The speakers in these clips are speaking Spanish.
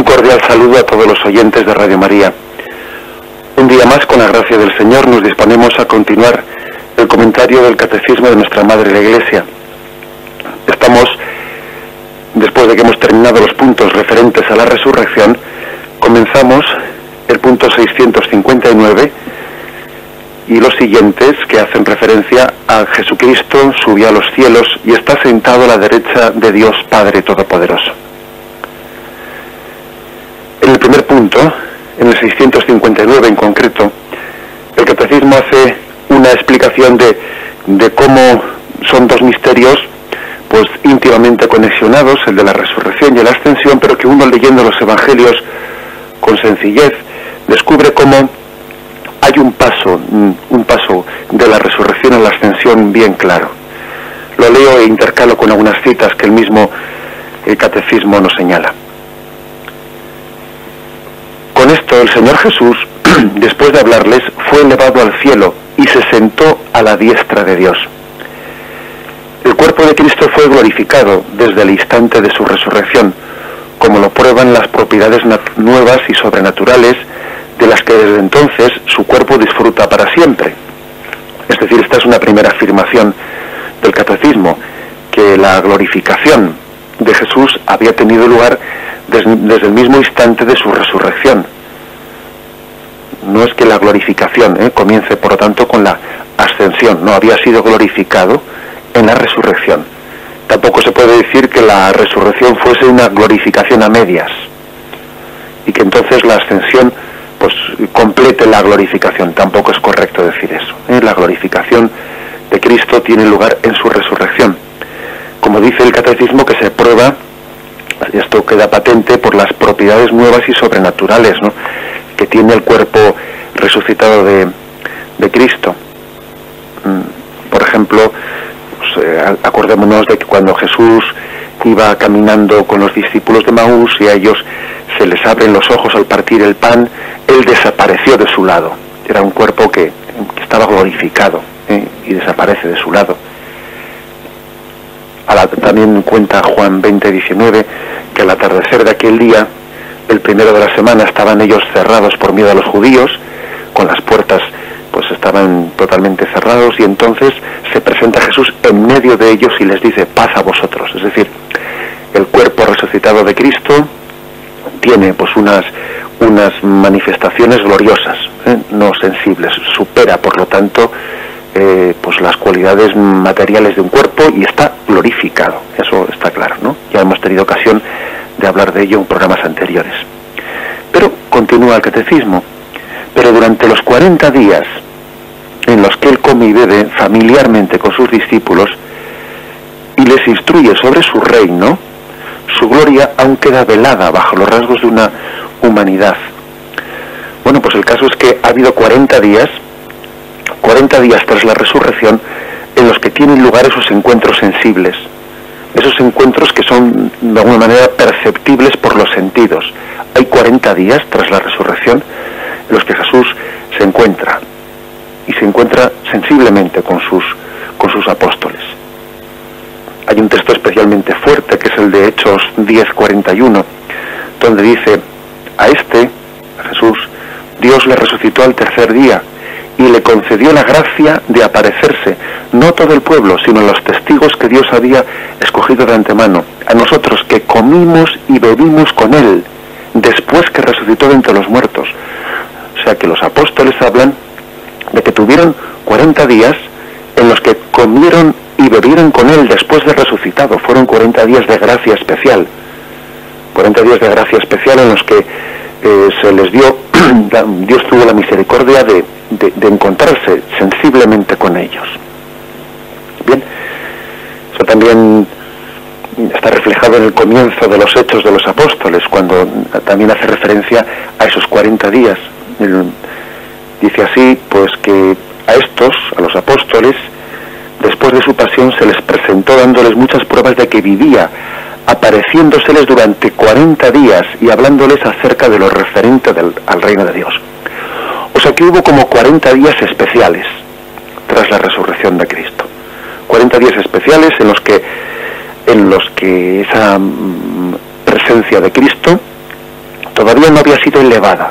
cordial saludo a todos los oyentes de Radio María. Un día más, con la gracia del Señor, nos disponemos a continuar el comentario del Catecismo de nuestra Madre la Iglesia. Estamos, después de que hemos terminado los puntos referentes a la resurrección, comenzamos el punto 659 y los siguientes, que hacen referencia a Jesucristo subió a los cielos y está sentado a la derecha de Dios Padre Todopoderoso. En el primer punto, en el 659 en concreto, el Catecismo hace una explicación de cómo son dos misterios pues íntimamente conexionados, el de la resurrección y la ascensión, pero que uno, leyendo los evangelios con sencillez, descubre cómo hay un paso de la resurrección a la ascensión bien claro. Lo leo e intercalo con algunas citas que el mismo Catecismo nos señala. Con esto, el Señor Jesús, después de hablarles, fue elevado al cielo y se sentó a la diestra de Dios. El cuerpo de Cristo fue glorificado desde el instante de su resurrección, como lo prueban las propiedades nuevas y sobrenaturales de las que desde entonces su cuerpo disfruta para siempre. Es decir, esta es una primera afirmación del Catecismo, que la glorificación de Jesús había tenido lugar desde el mismo instante de su resurrección. No es que la glorificación comience, por lo tanto, con la ascensión. No, había sido glorificado en la resurrección. Tampoco se puede decir que la resurrección fuese una glorificación a medias y que entonces la ascensión pues complete la glorificación. Tampoco es correcto decir eso. La glorificación de Cristo tiene lugar en su resurrección, como dice el Catecismo, que se prueba, esto queda patente, por las propiedades nuevas y sobrenaturales, ¿no?, que tiene el cuerpo resucitado de Cristo. Por ejemplo, pues, acordémonos de que cuando Jesús iba caminando con los discípulos de Maús y a ellos se les abren los ojos al partir el pan, Él desapareció de su lado. Era un cuerpo que estaba glorificado, y desaparece de su lado. También cuenta Juan 20:19 que al atardecer de aquel día, el primero de la semana, estaban ellos cerrados por miedo a los judíos, con las puertas pues estaban totalmente cerrados, y entonces se presenta Jesús en medio de ellos y les dice: paz a vosotros. Es decir, el cuerpo resucitado de Cristo tiene pues unas manifestaciones gloriosas, no sensibles, supera por lo tanto pues las cualidades materiales de un cuerpo y está glorificado. Eso está claro, ¿no? Ya hemos tenido ocasión de hablar de ello en programas anteriores. Pero continúa el Catecismo: pero durante los 40 días en los que Él come y bebe familiarmente con sus discípulos y les instruye sobre su reino, su gloria aún queda velada bajo los rasgos de una humanidad. Bueno, pues el caso es que ha habido 40 días tras la resurrección en los que tienen lugar esos encuentros sensibles, esos encuentros que son de alguna manera perceptibles por los sentidos. Hay 40 días tras la resurrección en los que Jesús se encuentra, y se encuentra sensiblemente con sus apóstoles. Hay un texto especialmente fuerte, que es el de Hechos 10:41, donde dice: a Jesús, Dios le resucitó al tercer día y le concedió la gracia de aparecerse, no a todo el pueblo, sino a los testigos que Dios había escogido de antemano, a nosotros que comimos y bebimos con Él, después que resucitó de entre los muertos. O sea que los apóstoles hablan de que tuvieron 40 días en los que comieron y bebieron con Él después de resucitado. Fueron 40 días de gracia especial. 40 días de gracia especial en los que se les dio, Dios tuvo la misericordia de encontrarse sensiblemente con ellos. Bien, eso también está reflejado en el comienzo de los Hechos de los Apóstoles, cuando también hace referencia a esos 40 días. Dice así, pues que a los apóstoles, después de su pasión, se les presentó dándoles muchas pruebas de que vivía, apareciéndoseles durante 40 días y hablándoles acerca de lo referente al reino de Dios. O sea que hubo como 40 días especiales tras la resurrección de Cristo. 40 días especiales en los que esa presencia de Cristo todavía no había sido elevada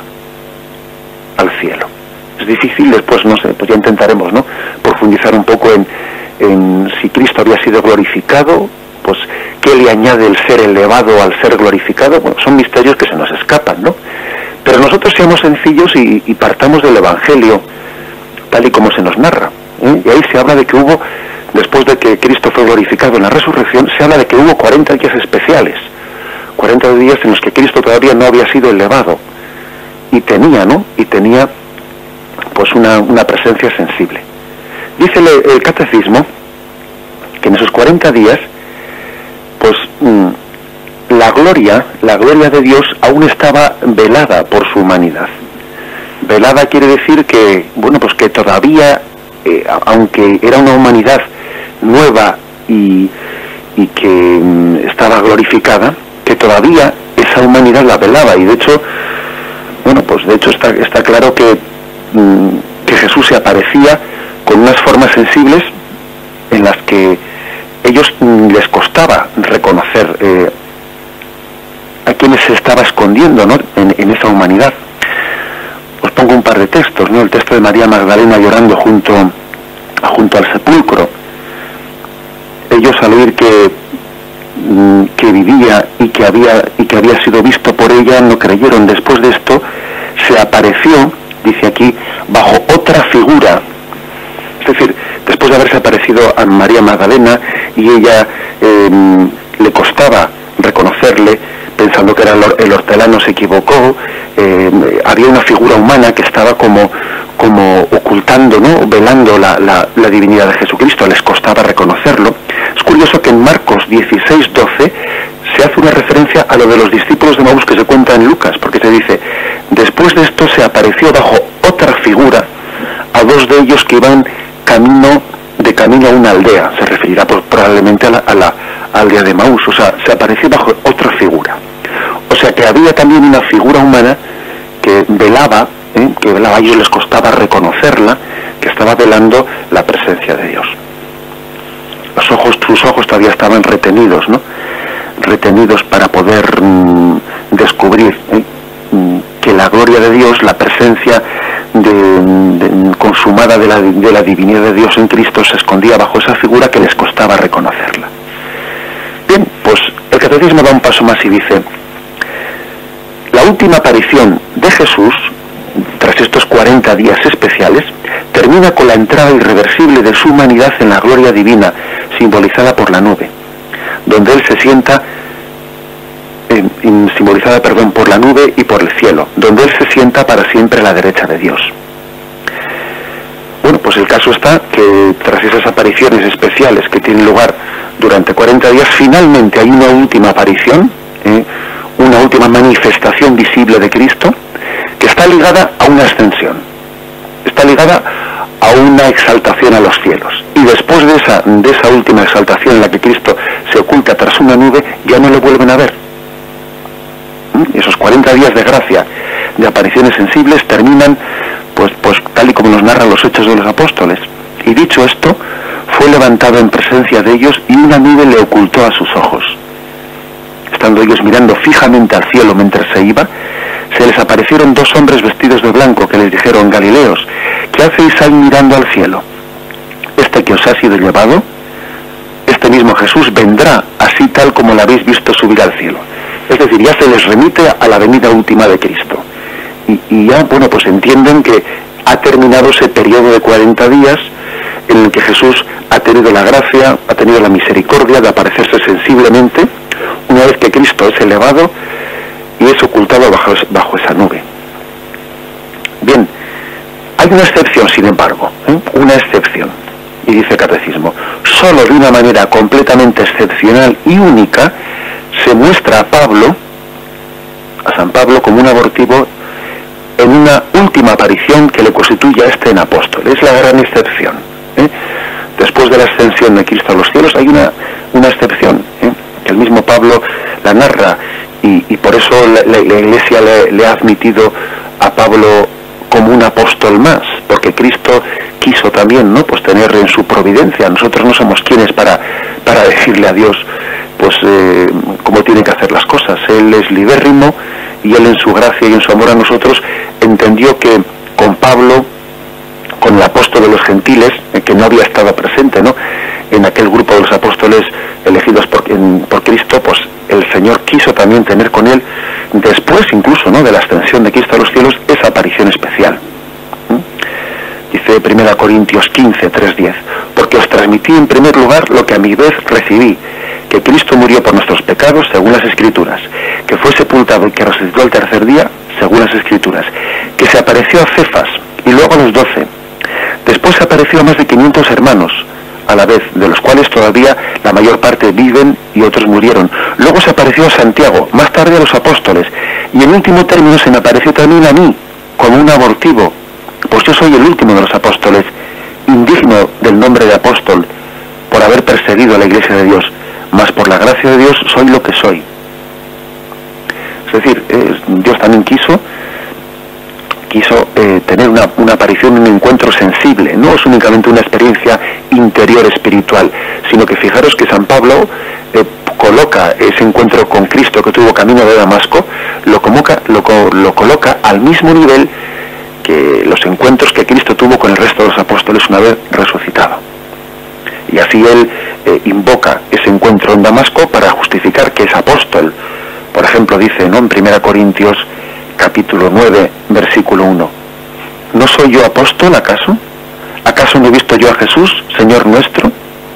al cielo. Es difícil, después, no sé, pues ya intentaremos, ¿no?, profundizar un poco en si Cristo había sido glorificado, pues qué le añade el ser elevado al ser glorificado. Bueno, son misterios que se nos escapan, ¿no? Pero nosotros seamos sencillos y partamos del Evangelio tal y como se nos narra, ¿eh? Y ahí se habla de que hubo, después de que Cristo fue glorificado en la resurrección, se habla de que hubo 40 días especiales, 40 días en los que Cristo todavía no había sido elevado, y tenía, ¿no?, y tenía pues una presencia sensible. Dice el catecismo que en esos 40 días, pues la gloria de Dios aún estaba velada por su humanidad. Velada quiere decir que, bueno, pues que todavía, aunque era una humanidad nueva y que estaba glorificada, que todavía esa humanidad la velaba. Y de hecho, bueno, pues de hecho está claro que Jesús se aparecía con unas formas sensibles en las que ellos les costaba reconocer a quienes se estaba escondiendo, ¿no?, en esa humanidad. Os pongo un par de textos, ¿no? El texto de María Magdalena llorando junto al sepulcro. Ellos, al oír que vivía y que había sido visto por ella, no creyeron. Después de esto se apareció, dice aquí, bajo otra figura. Es decir, después de haberse aparecido a María Magdalena y ella le costaba reconocerle, pensando que era el hortelano, se equivocó, había una figura humana que estaba como ocultando, ¿no?, velando la divinidad de Jesucristo, les costaba reconocerlo. Es curioso que en Marcos 16:12 se hace una referencia a lo de los discípulos de Maús que se cuenta en Lucas, porque se dice: después de esto se apareció bajo otra figura a dos de ellos que iban de camino a una aldea. Se referirá probablemente a la aldea de Maús. O sea, se apareció bajo otra figura. O sea que había también una figura humana que velaba, a ellos les costaba reconocerla, que estaba velando la presencia de Dios. Sus ojos todavía estaban retenidos, ¿no?, retenidos para poder descubrir que la gloria de Dios, la presencia consumada de la divinidad de Dios en Cristo, se escondía bajo esa figura que les costaba reconocerla. Bien, pues el catecismo da un paso más y dice: la última aparición de Jesús, tras estos 40 días especiales, termina con la entrada irreversible de su humanidad en la gloria divina, simbolizada por la nube, donde Él se sienta, simbolizada por la nube y por el cielo, donde Él se sienta para siempre a la derecha de Dios. Bueno, pues el caso está que tras esas apariciones especiales que tienen lugar durante 40 días, finalmente hay una última aparición, una última manifestación visible de Cristo, que está ligada a una ascensión, está ligada a una exaltación a los cielos. Y después de esa última exaltación en la que Cristo se oculta tras una nube, ya no le vuelven a ver. Esos 40 días de gracia, de apariciones sensibles, terminan pues tal y como nos narran los Hechos de los Apóstoles. Y dicho esto, fue levantado en presencia de ellos y una nube le ocultó a sus ojos. Estando ellos mirando fijamente al cielo mientras se iba, se les aparecieron dos hombres vestidos de blanco que les dijeron: Galileos, ¿qué hacéis ahí mirando al cielo? Este que os ha sido llevado, este mismo Jesús, vendrá así tal como lo habéis visto subir al cielo. Es decir, ya se les remite a la venida última de Cristo. Y ya, bueno, pues entienden que ha terminado ese periodo de 40 días en el que Jesús ha tenido la gracia, ha tenido la misericordia de aparecerse sensiblemente, una vez que Cristo es elevado y es ocultado bajo esa nube. Bien, hay una excepción, sin embargo, una excepción, y dice el catecismo: solo de una manera completamente excepcional y única se muestra a San Pablo como un abortivo en una última aparición que le constituye a este en apóstol. Es la gran excepción. Después de la ascensión de Cristo a los cielos hay una excepción, que el mismo Pablo la narra, y por eso la Iglesia le ha admitido a Pablo como un apóstol más, porque Cristo quiso también, ¿no?, pues tener en su providencia. Nosotros no somos quienes para decirle a Dios cómo tiene que hacer las cosas. Él es libérrimo y él en su gracia y en su amor a nosotros entendió que con Pablo, con el apóstol de los gentiles, que no había estado presente, ¿no?, en aquel grupo de los apóstoles elegidos por Cristo, pues el Señor quiso también tener con él, después incluso, ¿no?, de la ascensión de Cristo a los cielos, esa aparición especial. Dice 1 Corintios 15, 3-10, porque os transmití en primer lugar lo que a mi vez recibí, que Cristo murió por nuestros pecados según las Escrituras, que fue sepultado y que resucitó al tercer día según las Escrituras, que se apareció a Cefas y luego a los 12, después se apareció a más de 500 hermanos a la vez, de los cuales todavía la mayor parte viven y otros murieron. Luego se apareció a Santiago, más tarde a los apóstoles, y en último término se me apareció también a mí, como un abortivo, pues yo soy el último de los apóstoles, indigno del nombre de apóstol, por haber perseguido a la Iglesia de Dios, mas por la gracia de Dios soy lo que soy. Es decir, Dios también quiso tener una aparición, un encuentro sensible. No es únicamente una experiencia interior espiritual, sino que fijaros que San Pablo coloca ese encuentro con Cristo que tuvo camino de Damasco, lo coloca al mismo nivel que los encuentros que Cristo tuvo con el resto de los apóstoles una vez resucitado. Y así él invoca ese encuentro en Damasco para justificar que es apóstol. Por ejemplo, dice, ¿no?, en 1 Corintios capítulo 9, versículo 1, ¿no soy yo apóstol acaso? ¿Acaso no he visto yo a Jesús, Señor nuestro?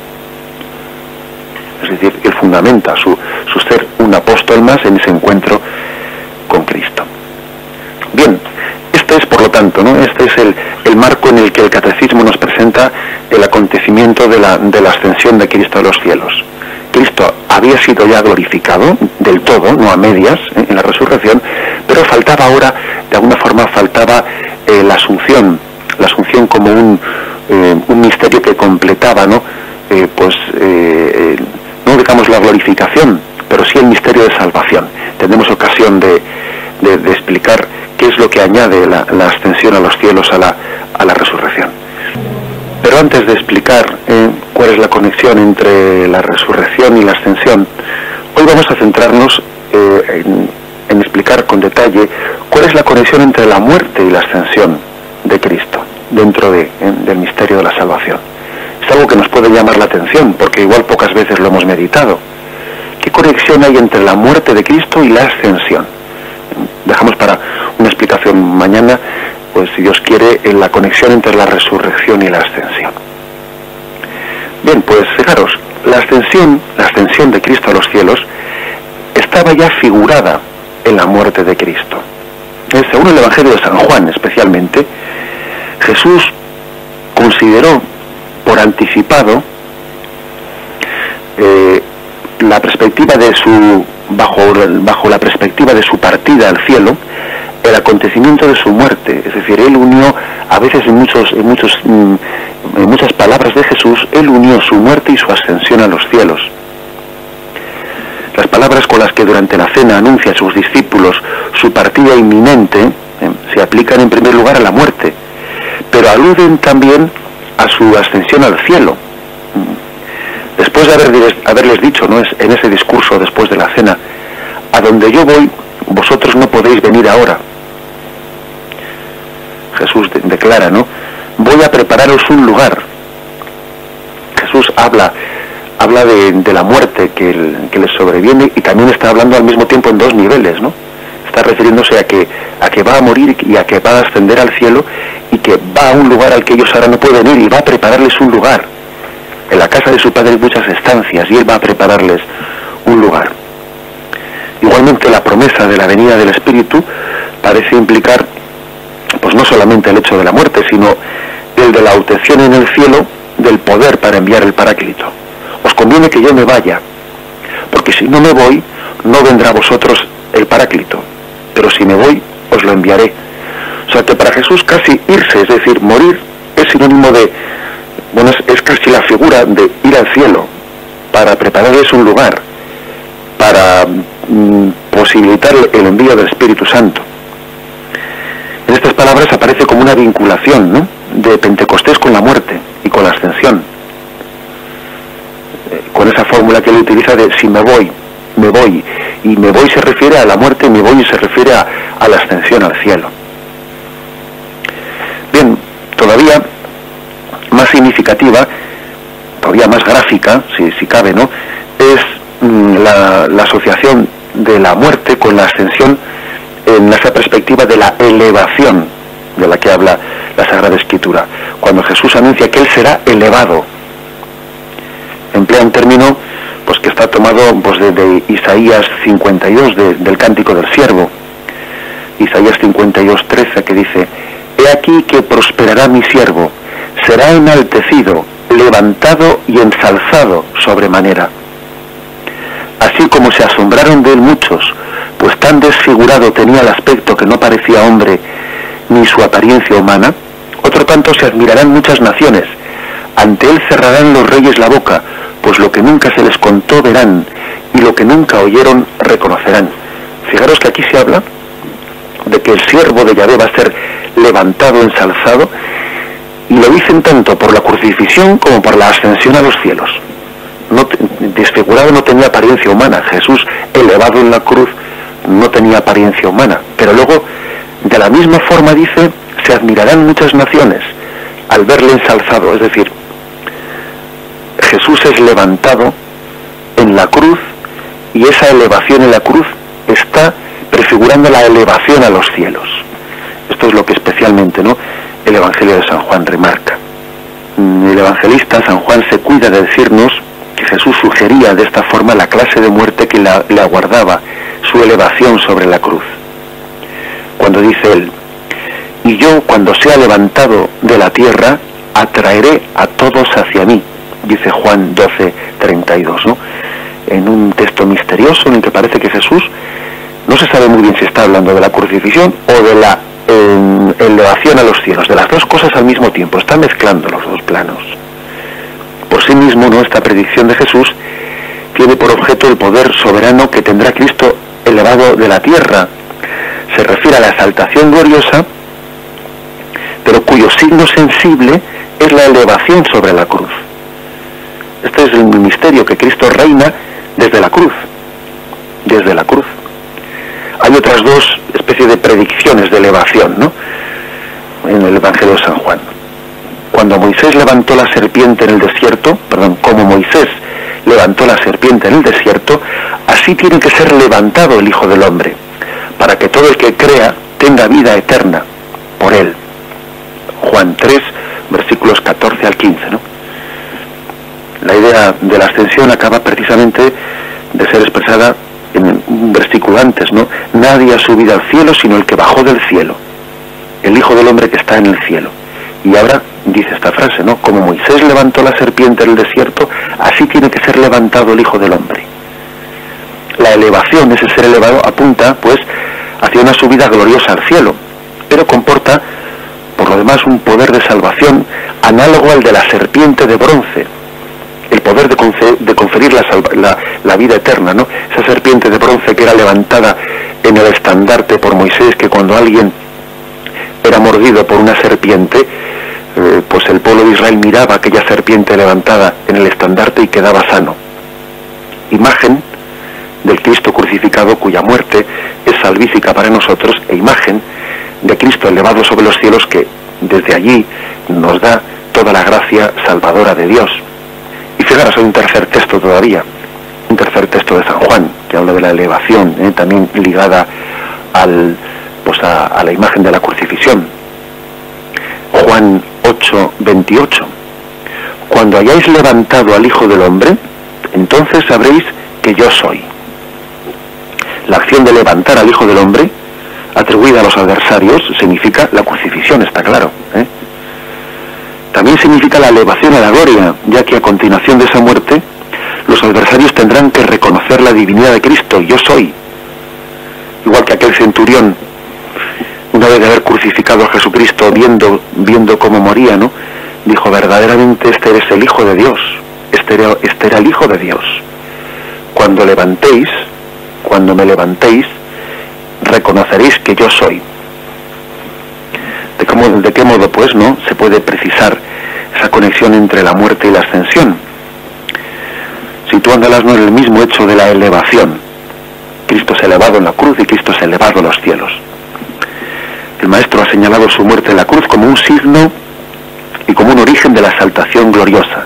Es decir, él fundamenta su ser un apóstol más en ese encuentro con Cristo. Bien, este es, por lo tanto, ¿no?, este es el marco en el que el catecismo nos presenta el acontecimiento de la ascensión de Cristo a los cielos. Cristo había sido ya glorificado del todo, no a medias, en la resurrección, pero faltaba ahora, de alguna forma faltaba la asunción como un misterio que completaba, ¿no?, no digamos la glorificación, pero sí el misterio de salvación. Tendremos ocasión de explicar qué es lo que añade la ascensión a los cielos a la resurrección. Pero antes de explicar cuál es la conexión entre la resurrección y la ascensión, hoy vamos a centrarnos en explicar con detalle cuál es la conexión entre la muerte y la ascensión de Cristo dentro del misterio de la salvación. Es algo que nos puede llamar la atención, porque igual pocas veces lo hemos meditado. ¿Qué conexión hay entre la muerte de Cristo y la ascensión? Dejamos para una explicación mañana, pues si Dios quiere, en la conexión entre la resurrección y la ascensión. Bien, pues fijaros, la ascensión de Cristo a los cielos estaba ya figurada en la muerte de Cristo. Según el Evangelio de San Juan especialmente, Jesús consideró por anticipado la perspectiva de bajo la perspectiva de su partida al cielo, el acontecimiento de su muerte. Es decir, él unió, a veces en muchas palabras de Jesús, él unió su muerte y su ascensión a los cielos. Las palabras con las que durante la cena anuncia a sus discípulos su partida inminente se aplican en primer lugar a la muerte, pero aluden también a su ascensión al cielo. Después de haberles dicho, ¿no?, en ese discurso después de la cena, a donde yo voy, vosotros no podéis venir ahora. Jesús declara, ¿no?, voy a prepararos un lugar. Jesús habla de la muerte que les sobreviene, y también está hablando al mismo tiempo en dos niveles, ¿no? Está refiriéndose a que va a morir y a que va a ascender al cielo, y que va a un lugar al que ellos ahora no pueden ir, y va a prepararles un lugar. En la casa de su Padre hay muchas estancias, y él va a prepararles un lugar. Igualmente, la promesa de la venida del Espíritu parece implicar, pues no solamente el hecho de la muerte, sino el de la obtención en el cielo del poder para enviar el Paráclito. Os conviene que yo me vaya, porque si no me voy, no vendrá a vosotros el Paráclito, pero si me voy, os lo enviaré. O sea que para Jesús casi irse, es decir, morir, es sinónimo de, bueno, es casi la figura de ir al cielo, para prepararles un lugar, para posibilitar el envío del Espíritu Santo. En estas palabras aparece como una vinculación, ¿no?, de Pentecostés con la muerte y con la ascensión. con esa fórmula que él utiliza de si me voy, y me voy se refiere a la muerte, me voy se refiere a la ascensión al cielo. Bien, todavía más significativa, todavía más gráfica, si cabe, ¿no?, es la asociación de la muerte con la ascensión en esa perspectiva de la elevación de la que habla la Sagrada Escritura, cuando Jesús anuncia que Él será elevado. Emplea un término pues que está tomado pues de Isaías 52, del Cántico del Siervo, Isaías 52:13, que dice: he aquí que prosperará mi siervo, será enaltecido, levantado y ensalzado sobremanera. Así como se asombraron de él muchos, pues tan desfigurado tenía el aspecto que no parecía hombre ni su apariencia humana, otro tanto se admirarán muchas naciones, ante él cerrarán los reyes la boca, pues lo que nunca se les contó verán, y lo que nunca oyeron reconocerán. Fijaros que aquí se habla de que el siervo de Yahvé va a ser levantado, ensalzado, y lo dicen tanto por la crucifixión como por la ascensión a los cielos. Desfigurado no tenía apariencia humana, Jesús elevado en la cruz no tenía apariencia humana, pero luego de la misma forma dice: se admirarán muchas naciones al verle ensalzado, es decir, Jesús es levantado en la cruz, y esa elevación en la cruz está prefigurando la elevación a los cielos. Esto es lo que especialmente, ¿no?, el Evangelio de San Juan remarca. El evangelista San Juan se cuida de decirnos que Jesús sugería de esta forma la clase de muerte que le aguardaba, su elevación sobre la cruz. Cuando dice él: y yo, cuando sea levantado de la tierra, atraeré a todos hacia mí, dice Juan 12:32, ¿no?, en un texto misterioso en el que parece que Jesús, no se sabe muy bien si está hablando de la crucifixión o de la elevación a los cielos, de las dos cosas al mismo tiempo, está mezclando los dos planos. Por sí mismo, ¿no?, esta predicción de Jesús tiene por objeto el poder soberano que tendrá Cristo elevado de la tierra. Se refiere a la exaltación gloriosa, pero cuyo signo sensible es la elevación sobre la cruz. Este es el misterio, que Cristo reina desde la cruz. Desde la cruz. Hay otras dos especies de predicciones de elevación, ¿no?, en el Evangelio de San Juan. Cuando Moisés levantó la serpiente en el desierto, como Moisés levantó la serpiente en el desierto, así tiene que ser levantado el Hijo del Hombre, para que todo el que crea tenga vida eterna por él. Juan 3, versículos 14 al 15, ¿no? La idea de la ascensión acaba precisamente de ser expresada en un versículo antes, ¿no? Nadie ha subido al cielo sino el que bajó del cielo, el Hijo del Hombre que está en el cielo. Y ahora dice esta frase, ¿no? Como Moisés levantó la serpiente en el desierto, así tiene que ser levantado el Hijo del Hombre. La elevación, ese ser elevado, apunta pues hacia una subida gloriosa al cielo, pero comporta por lo demás un poder de salvación análogo al de la serpiente de bronce, el poder de conferir la vida eterna, ¿no? Esa serpiente de bronce que era levantada en el estandarte por Moisés, que cuando alguien era mordido por una serpiente, pues el pueblo de Israel miraba aquella serpiente levantada en el estandarte y quedaba sano. Imagen del Cristo crucificado, cuya muerte es salvífica para nosotros, e imagen de Cristo elevado sobre los cielos, que desde allí nos da toda la gracia salvadora de Dios. Y fijaros, hay un tercer texto todavía, un tercer texto de San Juan, que habla de la elevación, también ligada a la imagen de la crucifixión. Juan 8:28. Cuando hayáis levantado al Hijo del Hombre, entonces sabréis que yo soy. La acción de levantar al Hijo del Hombre, atribuida a los adversarios, significa la crucifixión, está claro, También significa la elevación a la gloria, ya que a continuación de esa muerte, los adversarios tendrán que reconocer la divinidad de Cristo: yo soy. Igual que aquel centurión, una vez de haber crucificado a Jesucristo, viendo cómo moría, ¿no?, dijo: verdaderamente este eres el Hijo de Dios, este era el Hijo de Dios. Cuando me levantéis, reconoceréis que yo soy. ¿De qué modo, pues, no se puede precisar esa conexión entre la muerte y la ascensión? situándolas no en el mismo hecho de la elevación. Cristo es elevado en la cruz y Cristo es elevado a los cielos. El Maestro ha señalado su muerte en la cruz como un signo y como un origen de la exaltación gloriosa.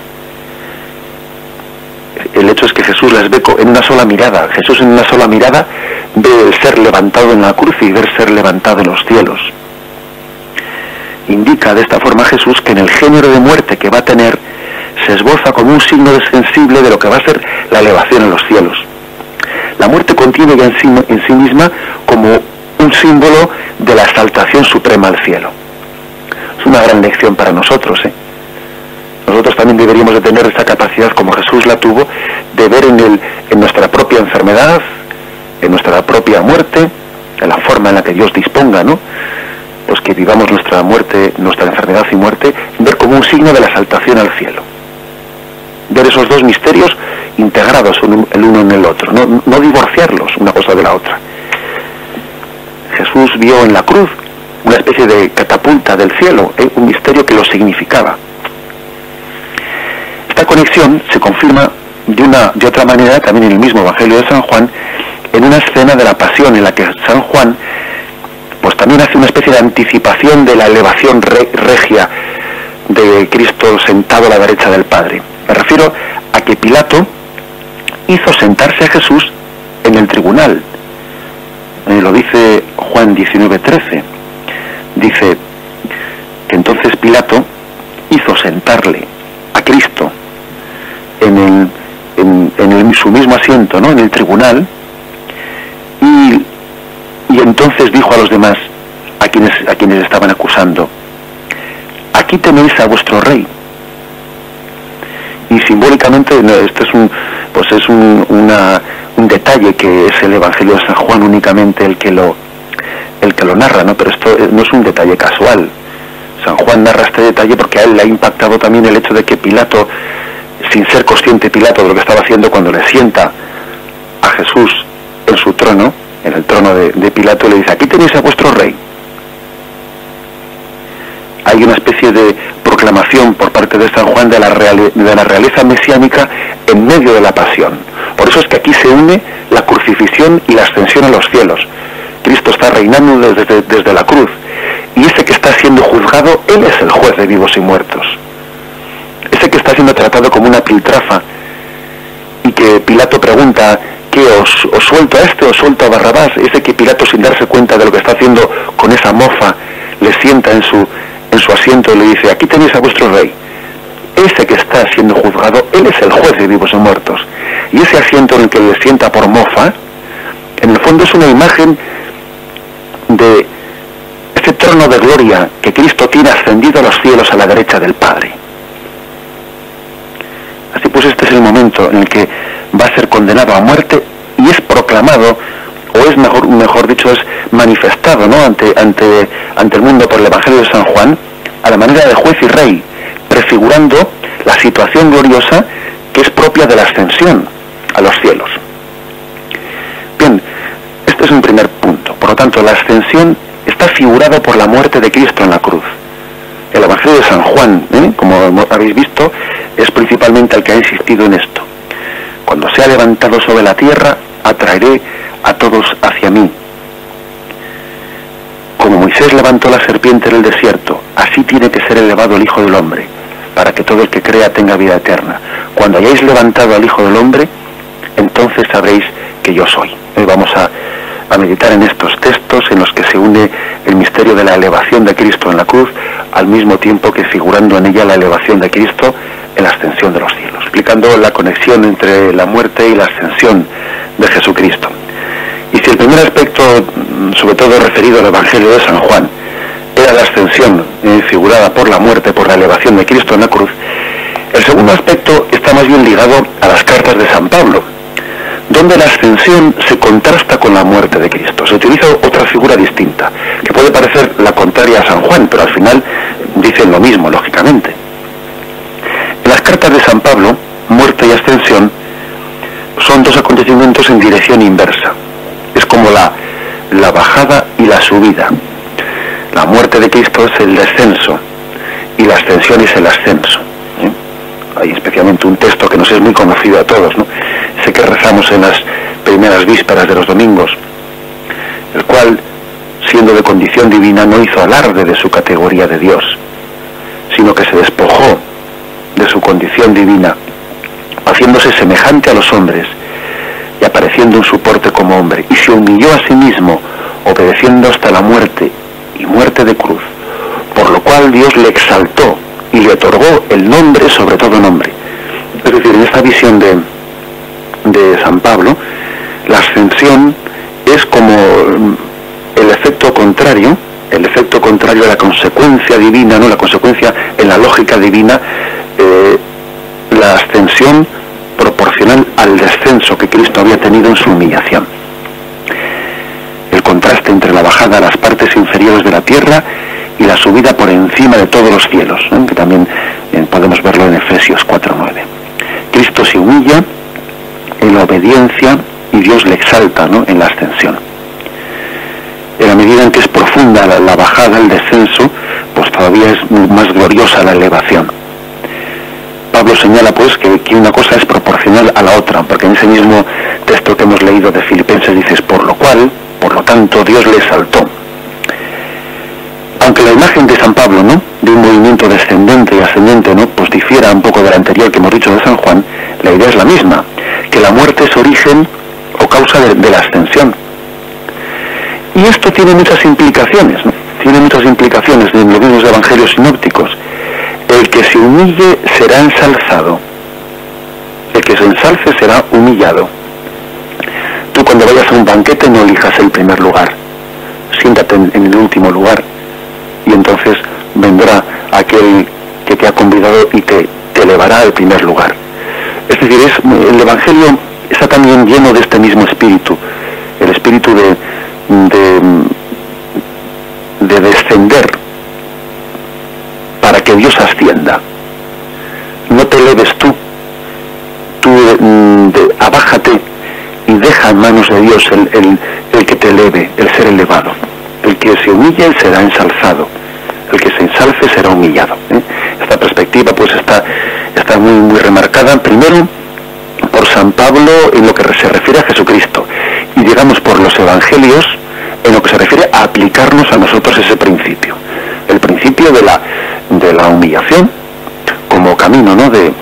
El hecho es que Jesús las ve en una sola mirada. Jesús en una sola mirada ve el ser levantado en la cruz y ver ser levantado en los cielos. Indica de esta forma Jesús que en el género de muerte que va a tener se esboza como un signo sensible de lo que va a ser la elevación en los cielos. La muerte contiene ya en sí misma como un símbolo de la exaltación suprema al cielo. Es una gran lección para nosotros, Nosotros también deberíamos de tener esa capacidad, como Jesús la tuvo, de ver en nuestra propia enfermedad, en nuestra propia muerte, en la forma en la que Dios disponga, ¿no? Pues que vivamos nuestra muerte, nuestra enfermedad y muerte, ver como un signo de la exaltación al cielo. Ver esos dos misterios integrados el uno en el otro, no divorciarlos una cosa de la otra. Jesús vio en la cruz una especie de catapulta del cielo, un misterio que lo significaba. Esta conexión se confirma de otra manera también en el mismo Evangelio de San Juan, en una escena de la pasión en la que San Juan pues también hace una especie de anticipación de la elevación regia de Cristo sentado a la derecha del Padre. Me refiero a que Pilato hizo sentarse a Jesús en el tribunal. Lo dice Juan 19:13. Dice que entonces Pilato hizo sentarle a Cristo en su mismo asiento, ¿no?, en el tribunal, y entonces dijo a los demás, a quienes estaban acusando: aquí tenéis a vuestro rey. Y simbólicamente este es un detalle que es el Evangelio de San Juan únicamente el que lo narra, ¿no? Pero esto no es un detalle casual. San Juan narra este detalle porque a él le ha impactado también el hecho de que Pilato, sin ser consciente Pilato de lo que estaba haciendo, cuando le sienta a Jesús en su trono, en el trono de Pilato, le dice: aquí tenéis a vuestro rey. Hay una especie de proclamación por parte de San Juan de la realeza mesiánica en medio de la pasión. Por eso es que aquí se une la crucifixión y la ascensión a los cielos. Cristo está reinando desde la cruz, y ese que está siendo juzgado, Él es el juez de vivos y muertos. Ese que está siendo tratado como una piltrafa, y que Pilato pregunta: ¿qué os suelto a este o suelto a Barrabás? Ese que Pilato, sin darse cuenta de lo que está haciendo con esa mofa, le sienta en su asiento y le dice: aquí tenéis a vuestro rey. Ese que está siendo juzgado, Él es el juez de vivos y muertos. Y ese asiento en el que le sienta por mofa, en el fondo es una imagen de ese trono de gloria que Cristo tiene ascendido a los cielos a la derecha del Padre. Así pues, este es el momento en el que va a ser condenado a muerte y es proclamado, o es mejor dicho, es manifestado, ¿no?, ante el mundo por el Evangelio de San Juan, a la manera de juez y rey, prefigurando la situación gloriosa que es propia de la ascensión a los cielos. Bien, este es un primer punto. Por lo tanto, la ascensión está figurada por la muerte de Cristo en la cruz. El Evangelio de San Juan, como habéis visto, es principalmente el que ha insistido en esto. Cuando sea levantado sobre la tierra, atraeré a todos hacia mí. Como Moisés levantó la serpiente en el desierto, así tiene que ser elevado el Hijo del Hombre, para que todo el que crea tenga vida eterna. Cuando hayáis levantado al Hijo del Hombre, entonces sabréis que yo soy. Hoy vamos a meditar en estos textos en los que se une el misterio de la elevación de Cristo en la cruz, al mismo tiempo que figurando en ella la elevación de Cristo en la ascensión de los cielos, explicando la conexión entre la muerte y la ascensión de Jesucristo. Y si el primer aspecto, sobre todo referido al Evangelio de San Juan, era la ascensión figurada por la muerte, por la elevación de Cristo en la cruz, el segundo aspecto está más bien ligado a las cartas de San Pablo, donde la ascensión se contrasta con la muerte de Cristo. Se utiliza otra figura distinta, que puede parecer la contraria a San Juan, pero al final dicen lo mismo, lógicamente. En las cartas de San Pablo, muerte y ascensión son dos acontecimientos en dirección inversa. Es como la bajada y la subida. La muerte de Cristo es el descenso y la ascensión es el ascenso. hay especialmente un texto que nos es muy conocido a todos, ¿no? Ese que rezamos en las primeras vísperas de los domingos, el cual, siendo de condición divina, no hizo alarde de su categoría de Dios, sino que se despojó de su condición divina, haciéndose semejante a los hombres y apareciendo en su porte como hombre, y se humilló a sí mismo, obedeciendo hasta la muerte, y muerte de cruz, por lo cual Dios le exaltó y le otorgó el nombre sobre todo nombre. Es decir, en esta visión de San Pablo, la ascensión es como el efecto contrario de la consecuencia divina, ¿no? La consecuencia en la lógica divina, la ascensión proporcional al descenso que Cristo había tenido en su humillación. El contraste entre la bajada a las partes inferiores de la tierra y la subida por encima de todos los cielos, ¿no? Que también podemos verlo en Efesios 4:9. Cristo se humilla en la obediencia y Dios le exalta, ¿no? En la ascensión. En la medida en que es profunda la bajada, el descenso, pues todavía es más gloriosa la elevación. Pablo señala pues que una cosa es proporcional a la otra, porque en ese mismo texto que hemos leído de Filipenses dices, por lo tanto, Dios le exaltó. Aunque la imagen de San Pablo, ¿no?, de un movimiento descendente y ascendente, ¿no?, pues difiera un poco de la anterior que hemos dicho de San Juan, la idea es la misma, que la muerte es origen o causa de la ascensión. Y esto tiene muchas implicaciones, ¿no? Tiene muchas implicaciones en los mismos evangelios sinópticos. El que se humille será ensalzado. El que se ensalce será humillado. Tú cuando vayas a un banquete no elijas el primer lugar. Siéntate en el último lugar. Y entonces vendrá aquel que te ha convidado y te elevará al primer lugar. Es decir, el Evangelio está también lleno de este mismo espíritu. El espíritu de descender para que Dios ascienda. No te eleves tú abájate y deja en manos de Dios el que te eleve, el ser elevado. El que se humille será ensalzado, el que se ensalce será humillado. Esta perspectiva pues está muy, muy remarcada, primero por San Pablo en lo que se refiere a Jesucristo, y digamos por los evangelios en lo que se refiere a aplicarnos a nosotros ese principio, el principio de la humillación como camino, ¿no?, de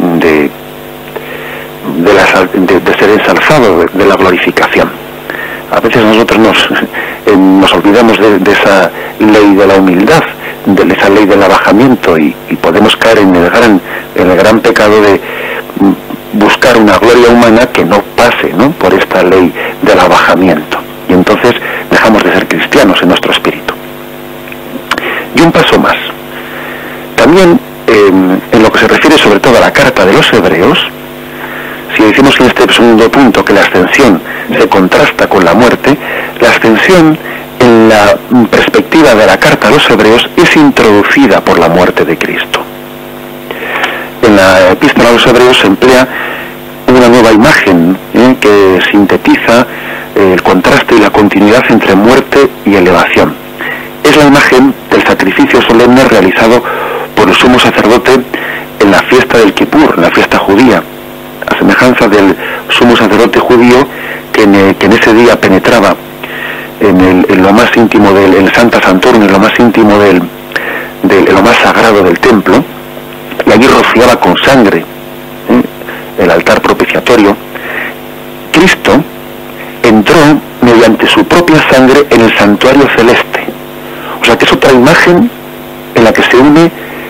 ser ensalzado, de la glorificación. A veces nosotros nos olvidamos de esa ley de la humildad, de esa ley del abajamiento, y podemos caer en el gran pecado de buscar una gloria humana que no pase, ¿no?, por esta ley del abajamiento, y entonces dejamos de ser cristianos en nuestro espíritu. Y un paso más, también en lo que se refiere sobre todo a la carta de los Hebreos, si decimos en este segundo punto que la ascensión se contrasta con la muerte, la ascensión en la perspectiva de la carta a los Hebreos es introducida por la muerte de Cristo. En la epístola a los Hebreos se emplea una nueva imagen que sintetiza el contraste y la continuidad entre muerte y elevación. Es la imagen del sacrificio solemne realizado por el sumo sacerdote en la fiesta del Kipur, en la fiesta judía, a semejanza del sumo sacerdote judío que en ese día penetraba en lo más íntimo del Santa Santorum, en lo más íntimo en lo más sagrado del templo, y allí rociaba con sangre el altar propiciatorio. Cristo entró mediante su propia sangre en el santuario celeste. O sea que es otra imagen en la que se une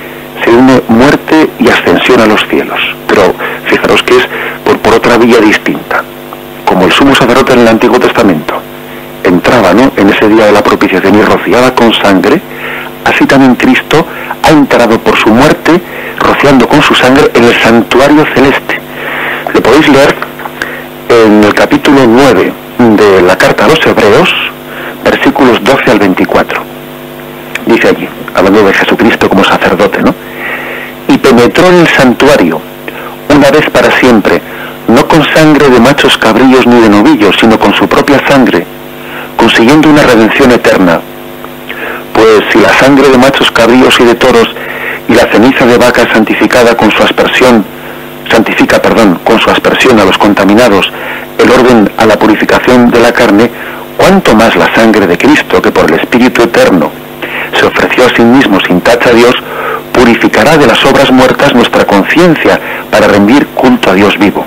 muerte y ascensión a los cielos. Pero fijaros que es por otra vía distinta. Como el sumo sacerdote en el Antiguo Testamento entraba, ¿no?, en ese día de la propiciación y rociaba con sangre, así también Cristo ha entrado por su muerte, rociando con su sangre en el santuario celeste. Lo podéis leer en el capítulo 9 de la carta a los Hebreos, versículos 12 al 24. Dice allí, hablando de Jesucristo como sacerdote, ¿no? Y penetró en el santuario, una vez para siempre, no con sangre de machos cabrillos ni de novillos, sino con su propia sangre, consiguiendo una redención eterna. Pues si la sangre de machos cabríos y de toros y la ceniza de vaca santificada con su aspersión con su aspersión a los contaminados el orden a la purificación de la carne, cuánto más la sangre de Cristo, que por el Espíritu Eterno se ofreció a sí mismo sin tacha a Dios, purificará de las obras muertas nuestra conciencia para rendir culto a Dios vivo.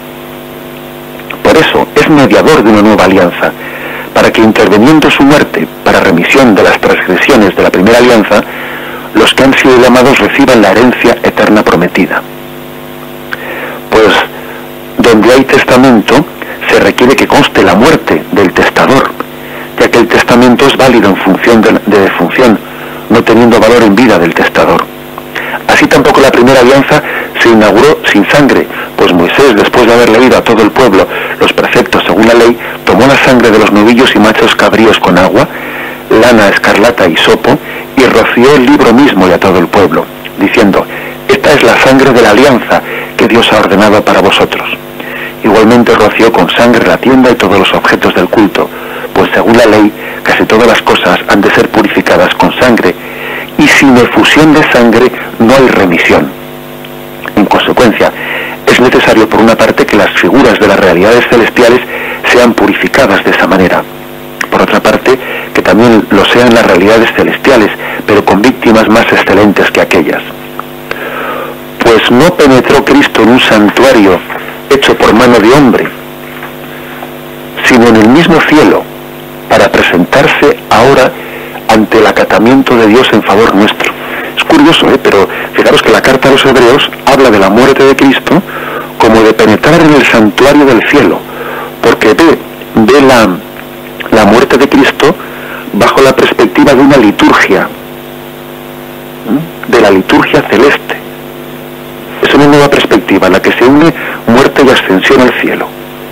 Por eso es mediador de una nueva alianza, para que interviniendo su muerte para remisión de las transgresiones de la primera alianza, los que han sido llamados reciban la herencia eterna prometida. Pues donde hay testamento se requiere que conste la muerte del testador, ya que el testamento es válido en función de defunción, no teniendo valor en vida del testador. Así tampoco la primera alianza se inauguró sin sangre, pues Moisés, después de haber leído a todo el pueblo los preceptos según la ley, tomó la sangre de los novillos y machos cabríos con agua, lana escarlata y sopo, y roció el libro mismo y a todo el pueblo, diciendo: esta es la sangre de la alianza que Dios ha ordenado para vosotros. Igualmente roció con sangre la tienda y todos los objetos del culto, pues según la ley casi todas las cosas han de ser purificadas con sangre, y sin efusión de sangre no hay remisión. En consecuencia, es necesario por una parte que las figuras de las realidades celestiales sean purificadas de esa manera. Por otra parte, que también lo sean las realidades celestiales, pero con víctimas más excelentes que aquellas. Pues no penetró Cristo en un santuario hecho por mano de hombre, sino en el mismo cielo, para presentarse ahora ante el acatamiento de Dios en favor nuestro. Es curioso, pero fijaros que la carta a los Hebreos habla de la muerte de Cristo como de penetrar en el santuario del cielo, porque ve la muerte de Cristo bajo la perspectiva de una liturgia, de la liturgia celeste. Es una nueva perspectiva en la que se une muerte y ascensión al cielo.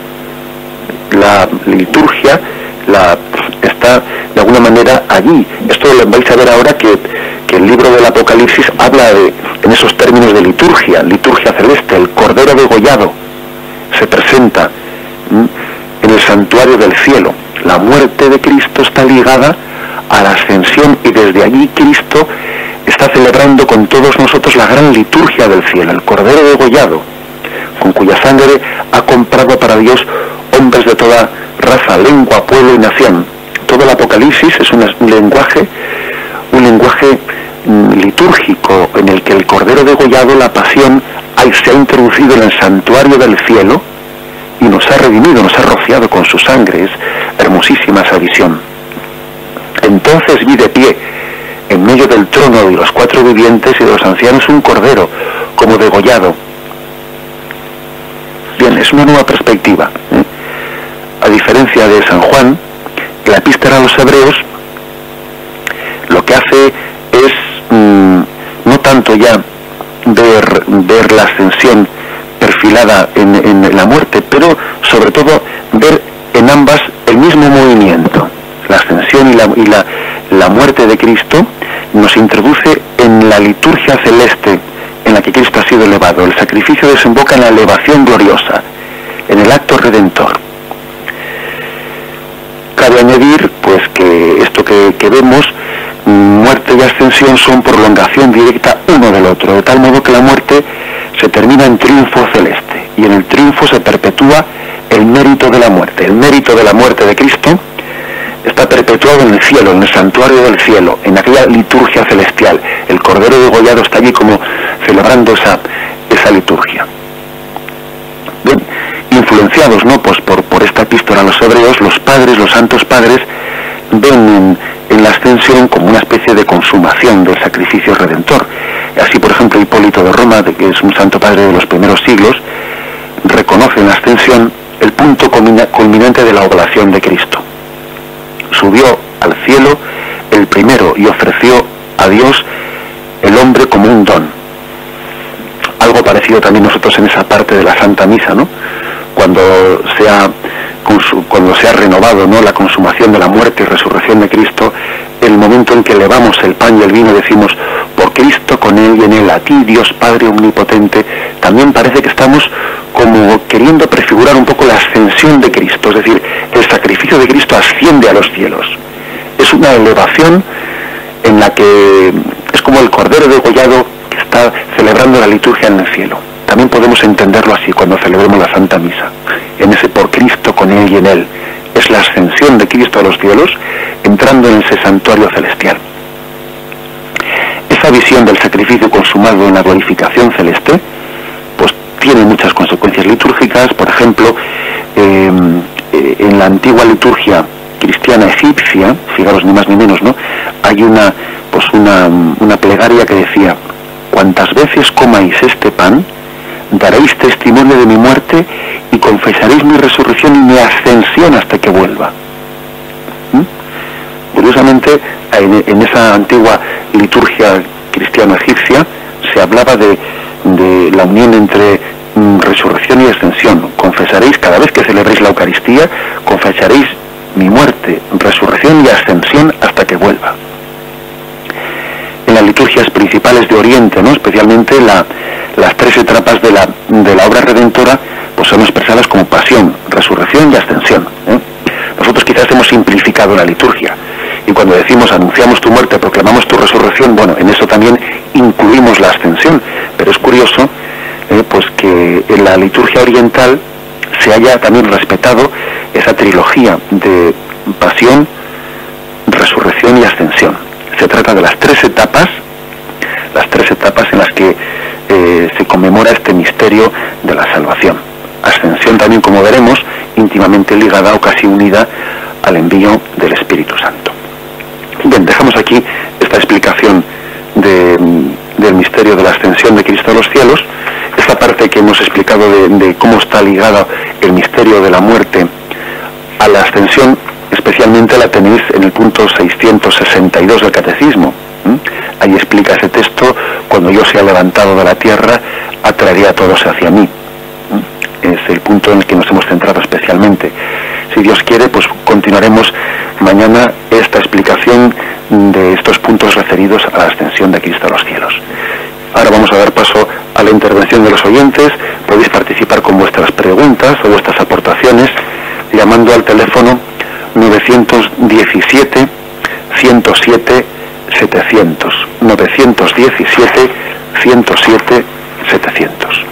La liturgia está de alguna manera allí. Esto lo vais a ver ahora que el libro del Apocalipsis habla en esos términos de liturgia celeste. El Cordero degollado se presenta en el santuario del cielo. La muerte de Cristo está ligada a la ascensión, y desde allí Cristo está celebrando con todos nosotros la gran liturgia del cielo, el Cordero degollado, con cuya sangre ha comprado para Dios hombres de toda raza, lengua, pueblo y nación. Todo el Apocalipsis es un lenguaje litúrgico en el que el Cordero degollado, la pasión, se ha introducido en el santuario del cielo y nos ha redimido, nos ha rociado con su sangre. Es hermosísima esa visión. Entonces vi de pie en medio del trono y los cuatro vivientes y de los ancianos un cordero como degollado. Bien, es una nueva perspectiva. A diferencia de San Juan, la epístola a los Hebreos lo que hace es no tanto ya ver la ascensión perfilada en la muerte, pero sobre todo ver en ambas el mismo movimiento. La ascensión y la muerte de Cristo nos introduce en la liturgia celeste en la que Cristo ha sido elevado. El sacrificio desemboca en la elevación gloriosa, en el acto redentor. Cabe añadir pues que esto que vemos, muerte y ascensión, son prolongación directa uno del otro, de tal modo que la muerte se termina en triunfo celeste, y en el triunfo se perpetúa el mérito de la muerte. El mérito de la muerte de Cristo está perpetuado en el cielo, en el santuario del cielo, en aquella liturgia celestial. El Cordero degollado está allí como celebrando esa liturgia. Bien, influenciados pues por esta epístola a los Hebreos, los padres, los santos padres, ven en la ascensión como una especie de consumación del sacrificio redentor. Así, por ejemplo, Hipólito de Roma, que es un santo padre de los primeros siglos, reconoce en la ascensión el punto culminante de la oblación de Cristo. Subió al cielo el primero y ofreció a Dios el hombre como un don. Algo parecido también nosotros en esa parte de la Santa Misa, ¿no? Cuando se ha renovado, ¿no?, la consumación de la muerte y resurrección de Cristo, el momento en que elevamos el pan y el vino, decimos: por Cristo, con Él y en Él, a ti, Dios Padre omnipotente. También parece que estamos como queriendo prefigurar un poco la ascensión de Cristo, es decir, el sacrificio de Cristo asciende a los cielos. Es una elevación en la que es como el Cordero degollado que está celebrando la liturgia en el cielo. también podemos entenderlo así cuando celebremos la Santa Misa, en ese por Cristo, con Él y en Él. Es la ascensión de Cristo a los cielos, entrando en ese santuario celestial. Esa visión del sacrificio consumado en la glorificación celeste, pues tiene muchas consecuencias litúrgicas. Por ejemplo, en la antigua liturgia cristiana egipcia, fijaros ni más ni menos, ¿no?, hay una plegaria que decía: cuantas veces comáis este pan, daréis testimonio de mi muerte y confesaréis mi resurrección y mi ascensión hasta que vuelva. Curiosamente, en esa antigua liturgia cristiana egipcia se hablaba de la unión entre resurrección y ascensión. Confesaréis, cada vez que celebréis la Eucaristía, confesaréis mi muerte, resurrección y ascensión hasta que vuelva. En las liturgias principales de Oriente, ¿no?, especialmente las tres etapas de la obra redentora, pues son expresadas como pasión, resurrección y ascensión, ¿eh? Nosotros quizás hemos simplificado la liturgia, y cuando decimos anunciamos tu muerte, proclamamos tu resurrección, bueno, en eso también incluimos la ascensión, pero es curioso pues que en la liturgia oriental se haya también respetado esa trilogía de pasión, resurrección y ascensión. Se trata de las tres etapas en las que se conmemora este misterio de la salvación. Ascensión también, como veremos, íntimamente ligada o casi unida al envío del Espíritu Santo. Bien, dejamos aquí esta explicación del misterio de la ascensión de Cristo a los cielos. Esta parte que hemos explicado de cómo está ligada el misterio de la muerte a la ascensión, especialmente la tenéis en el punto 662 del Catecismo. Ahí explica ese texto: cuando yo sea levantado de la tierra, atraeré a todos hacia mí. Es el punto en el que nos hemos centrado especialmente. Si Dios quiere, pues continuaremos mañana esta explicación de estos puntos referidos a la ascensión de Cristo a los cielos. Ahora vamos a dar paso a la intervención de los oyentes. Podéis participar con vuestras preguntas o vuestras aportaciones llamando al teléfono 917 107 700, 917 107 700.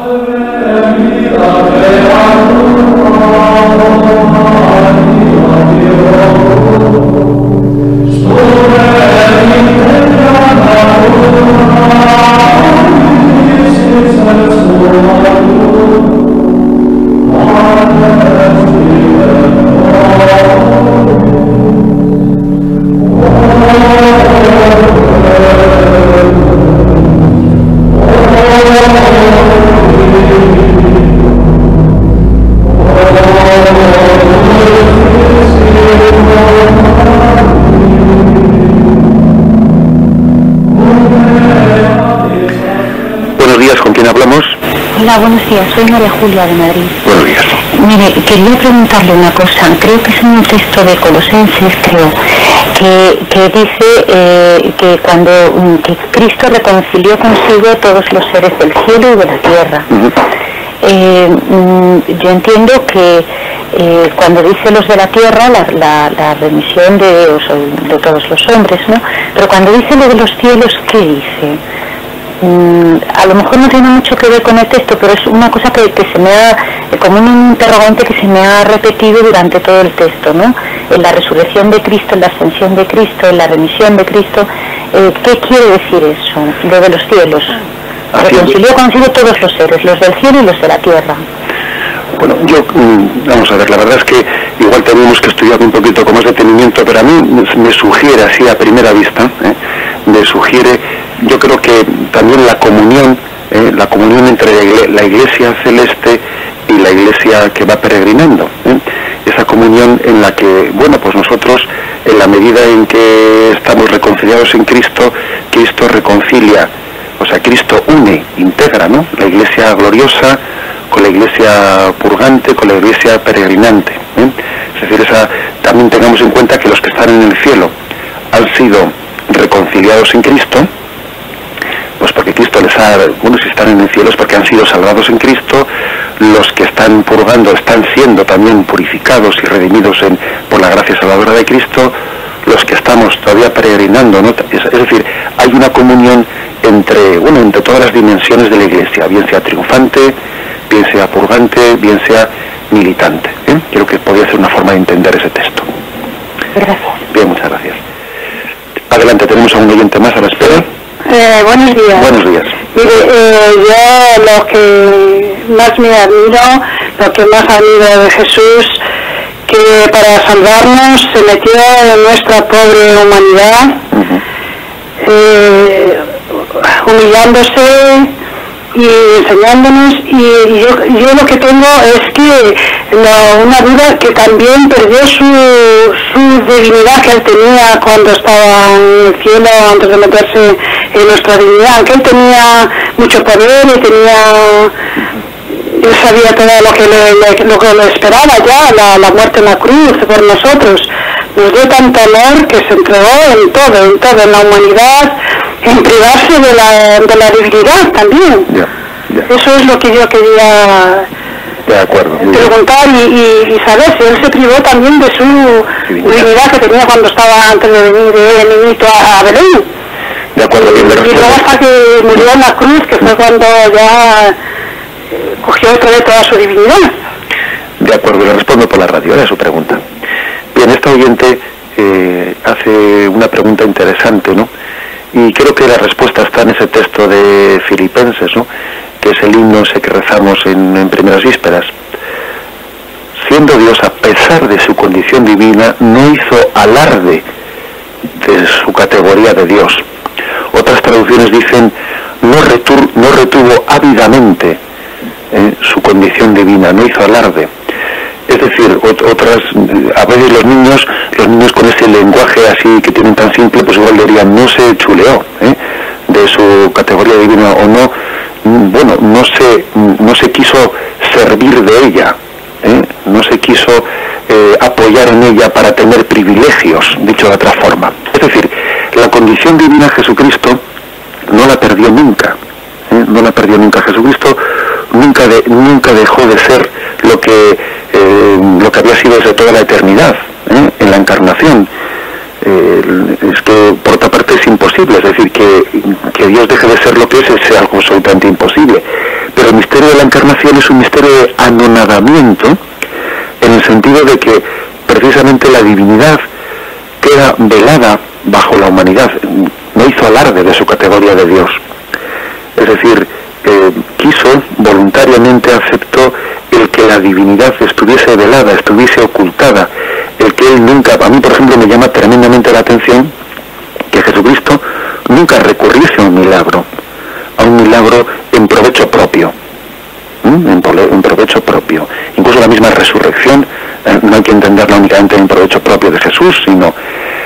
Hola, buenos días. Soy María Julia de Madrid. Buenos días. Mire, quería preguntarle una cosa. Creo que es en un texto de Colosenses, que dice que cuando que Cristo reconcilió consigo todos los seres del cielo y de la tierra. Yo entiendo que cuando dice los de la tierra, la remisión de todos los hombres, ¿no? Pero cuando dice lo de los cielos, ¿qué dice? A lo mejor no tiene mucho que ver con el texto, pero es una cosa que se me ha, como un interrogante que se me ha repetido durante todo el texto, ¿no? En la resurrección de Cristo, en la ascensión de Cristo, en la remisión de Cristo. ¿Qué quiere decir eso, lo de los cielos? Reconcilió consigo todos los seres, los del cielo y los de la tierra. Bueno, vamos a ver, la verdad es que igual tenemos que estudiar un poquito con más detenimiento, pero a mí me sugiere así a primera vista, me sugiere, yo creo que también la comunión entre la iglesia celeste y la iglesia que va peregrinando, esa comunión en la que, bueno, pues nosotros, en la medida en que estamos reconciliados en Cristo, Cristo reconcilia, o sea, Cristo une, integra, ¿no?, la iglesia gloriosa con la iglesia purgante, con la iglesia peregrinante. Es decir, también tengamos en cuenta que los que están en el cielo han sido reconciliados en Cristo, pues porque Cristo les ha, bueno, si están en el cielo es porque han sido salvados en Cristo. Los que están purgando están siendo también purificados y redimidos por la gracia salvadora de Cristo. Los que estamos todavía peregrinando, ¿no? Es decir, hay una comunión entre todas las dimensiones de la Iglesia, bien sea triunfante, bien sea purgante, bien sea militante. Creo que podría ser una forma de entender ese texto. Gracias. Bien, muchas gracias. Adelante, tenemos a un oyente más a la espera. Buenos días. Buenos días. Mire, yo lo que más me admiro, lo que más admiro de Jesús, que para salvarnos se metió en nuestra pobre humanidad, humillándose y enseñándonos, y yo lo que tengo es que una duda, que también perdió su divinidad que él tenía cuando estaba en el cielo, antes de meterse en nuestra divinidad, que él tenía mucho poder y él sabía todo lo que le esperaba ya, la muerte en la cruz por nosotros. Nos dio tanto amor que se entregó en todo, en la humanidad, en privarse de la divinidad también. Ya. Eso es lo que yo quería preguntar y saber si él se privó también de su divinidad que tenía cuando estaba antes de venir de niñito a Belén. De acuerdo, bien, y luego hasta que murió en la cruz, que fue cuando ya cogió otra vez toda su divinidad. De acuerdo, le respondo por la radio, era su pregunta. Bien, esta oyente hace una pregunta interesante, ¿no? Y creo que la respuesta está en ese texto de Filipenses, ¿no? Que es el himno ese que rezamos en primeras vísperas. Siendo Dios, a pesar de su condición divina, no hizo alarde de su categoría de Dios. Otras traducciones dicen, no retuvo ávidamente su condición divina, no hizo alarde. Es decir, a veces los niños con ese lenguaje así que tienen tan simple, pues igual dirían, no se chuleó de su categoría divina, o no se quiso servir de ella, no se quiso apoyar en ella para tener privilegios, dicho de otra forma. Es decir, la condición divina Jesucristo no la perdió nunca, no la perdió nunca. Jesucristo nunca dejó de ser lo que había sido desde toda la eternidad, en la encarnación. Es que por otra parte es imposible, es decir, que Dios deje de ser lo que es algo absolutamente imposible. Pero el misterio de la encarnación es un misterio de anonadamiento, en el sentido de que precisamente la divinidad queda velada bajo la humanidad, no hizo alarde de su categoría de Dios. Es decir, voluntariamente aceptó el que la divinidad estuviese velada, estuviese ocultada, el que él nunca, a mí por ejemplo me llama tremendamente la atención que Jesucristo nunca recurriese a un milagro en provecho propio, en provecho propio. Incluso la misma resurrección no hay que entenderla únicamente en provecho propio de Jesús, sino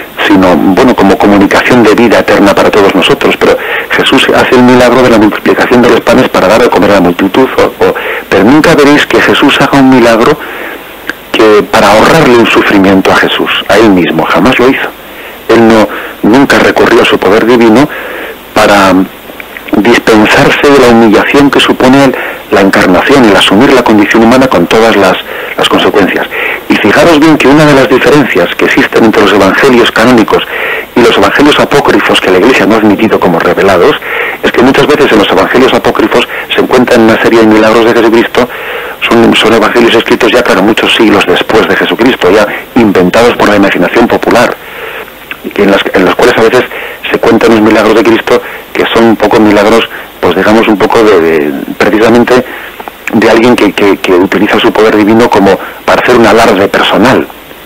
como comunicación de vida eterna para todos nosotros. Pero Jesús hace el milagro de la multiplicación de los panes para dar de comer a la multitud, pero nunca veréis que Jesús haga un milagro que para ahorrarle un sufrimiento a Jesús, a él mismo, jamás lo hizo. Él nunca recurrió a su poder divino para dispensarse de la humillación que supone la encarnación, el asumir la condición humana con todas las consecuencias. Y fijaros bien que una de las diferencias que existen entre los evangelios canónicos y los evangelios apócrifos que la Iglesia no ha admitido como revelados, es que muchas veces en los evangelios apócrifos se encuentran una serie de milagros de Jesucristo, son evangelios escritos ya, claro, muchos siglos después de Jesucristo, ya inventados por la imaginación popular, en los cuales a veces se cuentan los milagros de Cristo que son un poco milagros, pues digamos un poco precisamente de alguien que utiliza su poder divino como para hacer un alarde personal,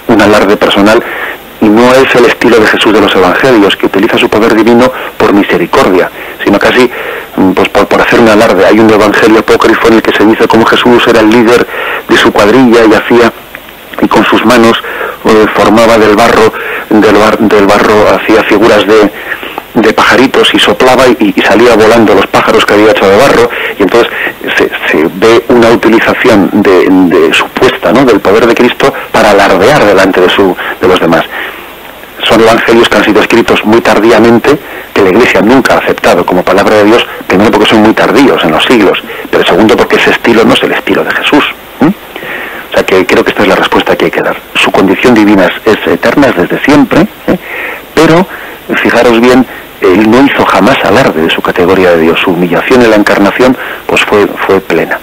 y no es el estilo de Jesús de los evangelios, que utiliza su poder divino por misericordia, sino casi pues por hacer un alarde. Hay un evangelio apócrifo en el que se dice cómo Jesús era el líder de su cuadrilla y con sus manos formaba del barro hacía figuras de pajaritos y soplaba y salía volando los pájaros que había hecho de barro, y entonces se ve una utilización de supuesta, ¿no?, del poder de Cristo para alardear delante de los demás. Son evangelios que han sido escritos muy tardíamente, que la Iglesia nunca ha aceptado como palabra de Dios, primero porque son muy tardíos en los siglos, pero segundo porque ese estilo no es el estilo de Jesús. O sea que creo que esta es la respuesta que hay que dar. Su condición divina es eterna, es desde siempre, pero fijaros bien él no hizo jamás alarde de su categoría de Dios. Su humillación en la encarnación pues fue plena.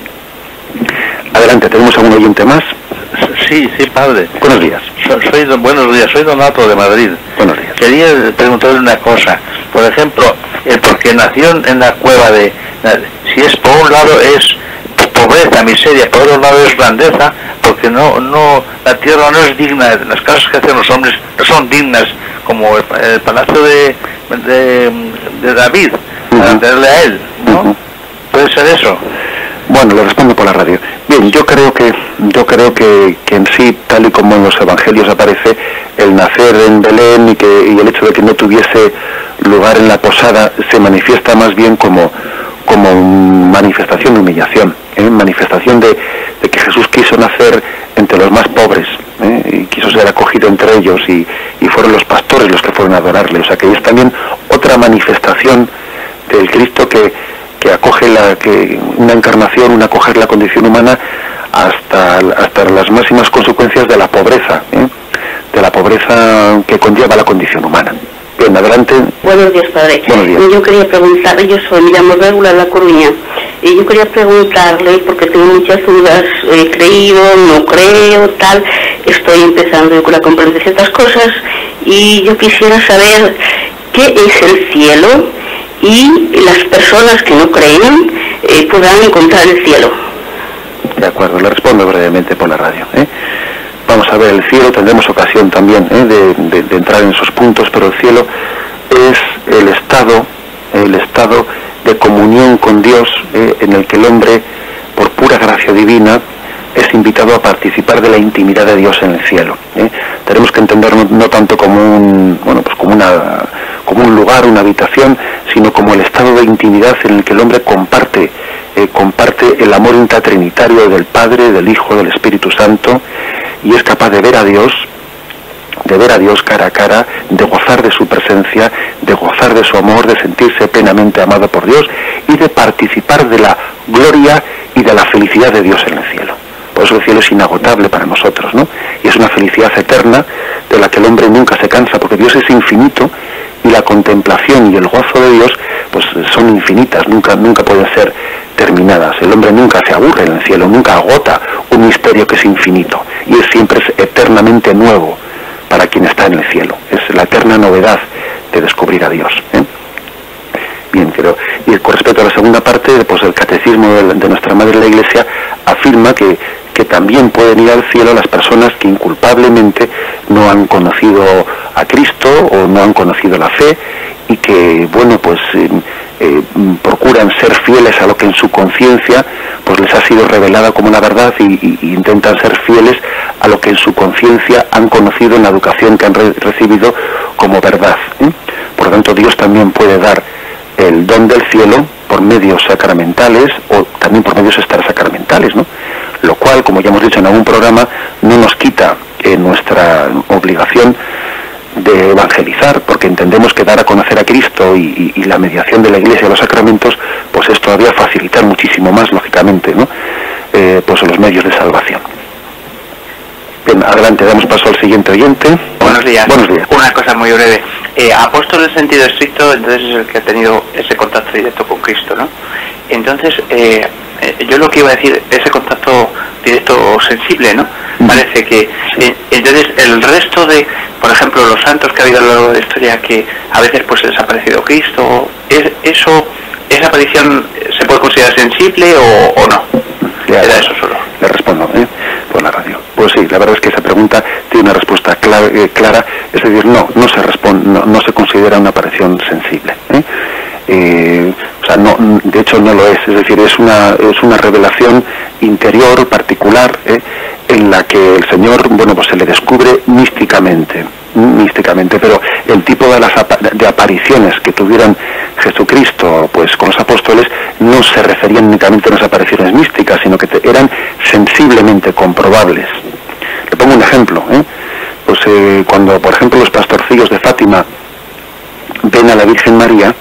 Adelante, ¿tenemos algún oyente más? Sí, padre. Buenos días. Buenos días, soy Donato de Madrid. Buenos días. Quería preguntarle una cosa. Por ejemplo, el porque nació en la cueva si es por un lado es pobreza, miseria, por otro lado es grandeza, porque la tierra no es digna, las casas que hacen los hombres no son dignas, como el palacio de David, para darle a él, ¿no? ¿Puede ser eso? Bueno, le respondo por la radio. Bien, yo creo que en sí, tal y como en los evangelios aparece, el nacer en Belén y el hecho de que no tuviese lugar en la posada se manifiesta más bien como manifestación de humillación, manifestación de que Jesús quiso nacer entre los más pobres, y quiso ser acogido entre ellos, y fueron los pastores los que fueron a adorarle. O sea que es también otra manifestación del Cristo que acoge una encarnación, acoger la condición humana hasta las máximas consecuencias de la pobreza, de la pobreza que conlleva la condición humana. Bien, adelante. Buenos días, padre. Buenos días. Yo quería preguntarle, me llamo Regular La Coruña, y yo quería preguntarle, porque tengo muchas dudas, he creído, no creo, tal, estoy empezando con la comprensión de ciertas cosas, y yo quisiera saber qué es el cielo, y las personas que no creen podrán encontrar el cielo. De acuerdo, le respondo brevemente por la radio. Vamos a ver, el cielo, tendremos ocasión también de entrar en esos puntos, pero el cielo es el estado de comunión con Dios, en el que el hombre, por pura gracia divina, es invitado a participar de la intimidad de Dios en el cielo. Tenemos que entenderlo no tanto como como un lugar, una habitación, sino como el estado de intimidad en el que el hombre comparte el amor intratrinitario del Padre, del Hijo, del Espíritu Santo, y es capaz de ver a Dios cara a cara, de gozar de su presencia, de gozar de su amor, de sentirse plenamente amado por Dios y de participar de la gloria y de la felicidad de Dios en el cielo. Por eso el cielo es inagotable para nosotros, ¿no? Y es una felicidad eterna de la que el hombre nunca se cansa, porque Dios es infinito y la contemplación y el gozo de Dios pues son infinitas, nunca pueden ser terminadas. El hombre nunca se aburre en el cielo, nunca agota un misterio que es infinito, y siempre es eternamente nuevo para quien está en el cielo. Es la eterna novedad de descubrir a Dios. Bien, y con respecto a la segunda parte, pues el catecismo de nuestra Madre la Iglesia afirma que también pueden ir al cielo las personas que inculpablemente no han conocido a Cristo o no han conocido la fe, y que, procuran ser fieles a lo que en su conciencia pues les ha sido revelada como la verdad, y intentan ser fieles a lo que en su conciencia han conocido en la educación que han recibido como verdad. Por lo tanto, Dios también puede dar el don del cielo por medios sacramentales o también por medios extrasacramentales, ¿no? Lo cual, como ya hemos dicho en algún programa, no nos quita nuestra obligación de evangelizar, porque entendemos que dar a conocer a Cristo y la mediación de la Iglesia, los sacramentos, pues es todavía facilitar muchísimo más, lógicamente, ¿no? Pues los medios de salvación. Bien, adelante, damos paso al siguiente oyente. Buenos días. Buenos días. Una cosa muy breve. Apóstol en sentido estricto, entonces es el que ha tenido ese contacto directo con Cristo, ¿no? Entonces, yo lo que iba a decir, ese contacto directo sensible, ¿no? Parece que, entonces, el resto de, por ejemplo, los santos que ha habido a lo largo de la historia, que a veces pues les ha aparecido Cristo, ¿esa aparición se puede considerar sensible o no? Era eso solo. Le respondo por la radio. Pues sí, la verdad es que esa pregunta tiene una respuesta clara, es decir, no se considera una aparición sensible. De hecho no lo es decir, es una revelación interior, particular, en la que el Señor, pues se le descubre místicamente, pero el tipo de apariciones que tuvieron Jesucristo pues con los apóstoles no se referían únicamente a unas apariciones místicas, sino que eran sensiblemente comprobables. Le pongo un ejemplo, cuando por ejemplo los pastorcillos de Fátima ven a la Virgen María,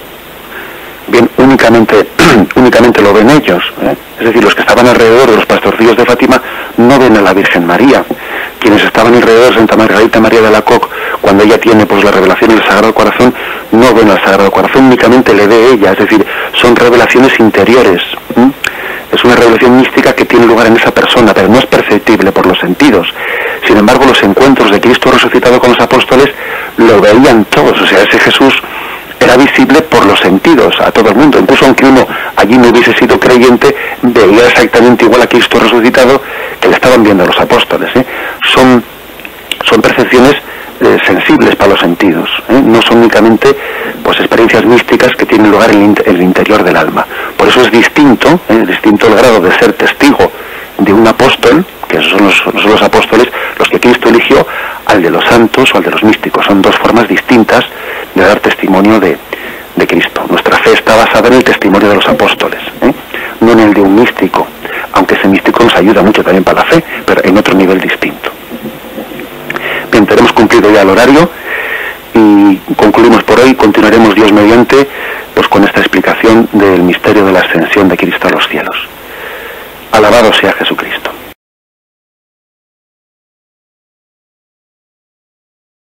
únicamente lo ven ellos, es decir, los que estaban alrededor de los pastorcillos de Fátima no ven a la Virgen María. Quienes estaban alrededor de Santa Margarita María de Alacoque, cuando ella tiene pues la revelación del Sagrado Corazón, no ven al Sagrado Corazón, únicamente le ve ella, es decir, son revelaciones interiores. Es una revelación mística que tiene lugar en esa persona, pero no es perceptible por los sentidos. Sin embargo, los encuentros de Cristo resucitado con los apóstoles lo veían todos, o sea, ese Jesús era visible por los sentidos a todo el mundo, incluso aunque uno allí no hubiese sido creyente, veía exactamente igual a Cristo resucitado que le estaban viendo los apóstoles. Son percepciones sensibles para los sentidos, no son únicamente pues experiencias místicas que tienen lugar en el interior del alma. Por eso es distinto el grado de ser testigo de un apóstol, que esos son los apóstoles, los que Cristo eligió, al de los santos o al de los místicos. Son dos formas distintas de dar testimonio de Cristo. Nuestra fe está basada en el testimonio de los apóstoles, no en el de un místico, aunque ese místico nos ayuda mucho también para la fe, pero en otro nivel distinto. Bien, tenemos cumplido ya el horario y concluimos por hoy. Continuaremos, Dios mediante, pues con esta explicación del misterio de la ascensión de Cristo a los cielos. Alabado sea Jesucristo.